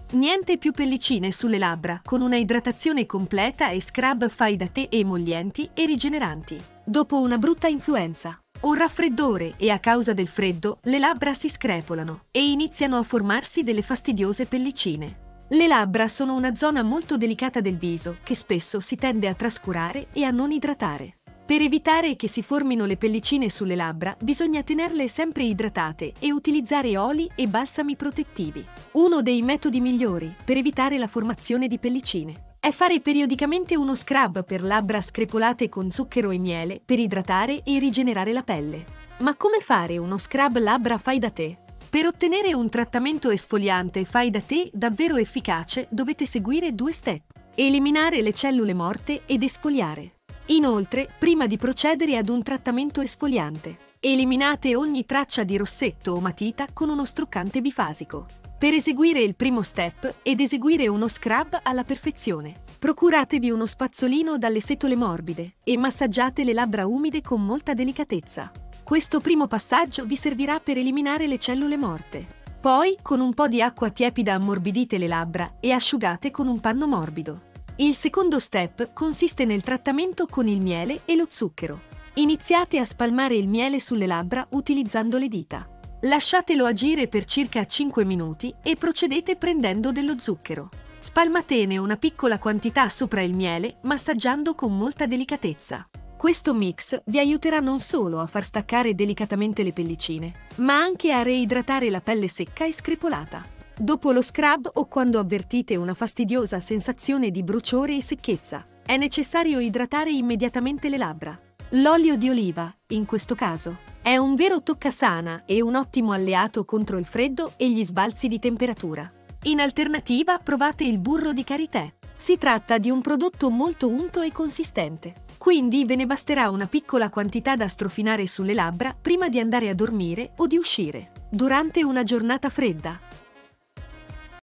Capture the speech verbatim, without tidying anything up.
Niente più pellicine sulle labbra, con una idratazione completa e scrub fai da te emollienti e rigeneranti. Dopo una brutta influenza, un raffreddore e a causa del freddo, le labbra si screpolano e iniziano a formarsi delle fastidiose pellicine. Le labbra sono una zona molto delicata del viso che spesso si tende a trascurare e a non idratare. Per evitare che si formino le pellicine sulle labbra, bisogna tenerle sempre idratate e utilizzare oli e balsami protettivi. Uno dei metodi migliori per evitare la formazione di pellicine è fare periodicamente uno scrub per labbra screpolate con zucchero e miele per idratare e rigenerare la pelle. Ma come fare uno scrub labbra fai da te? Per ottenere un trattamento esfoliante fai da te davvero efficace dovete seguire due step: eliminare le cellule morte ed esfoliare. Inoltre, prima di procedere ad un trattamento esfoliante, eliminate ogni traccia di rossetto o matita con uno struccante bifasico. Per eseguire il primo step ed eseguire uno scrub alla perfezione, procuratevi uno spazzolino dalle setole morbide e massaggiate le labbra umide con molta delicatezza. Questo primo passaggio vi servirà per eliminare le cellule morte. Poi, con un po' di acqua tiepida ammorbidite le labbra e asciugate con un panno morbido. Il secondo step consiste nel trattamento con il miele e lo zucchero. Iniziate a spalmare il miele sulle labbra utilizzando le dita. Lasciatelo agire per circa cinque minuti e procedete prendendo dello zucchero. Spalmatene una piccola quantità sopra il miele, massaggiando con molta delicatezza. Questo mix vi aiuterà non solo a far staccare delicatamente le pellicine, ma anche a reidratare la pelle secca e screpolata. Dopo lo scrub o quando avvertite una fastidiosa sensazione di bruciore e secchezza, è necessario idratare immediatamente le labbra. L'olio di oliva, in questo caso, è un vero toccasana e un ottimo alleato contro il freddo e gli sbalzi di temperatura. In alternativa, provate il burro di karité. Si tratta di un prodotto molto unto e consistente, quindi ve ne basterà una piccola quantità da strofinare sulle labbra prima di andare a dormire o di uscire. Durante una giornata fredda,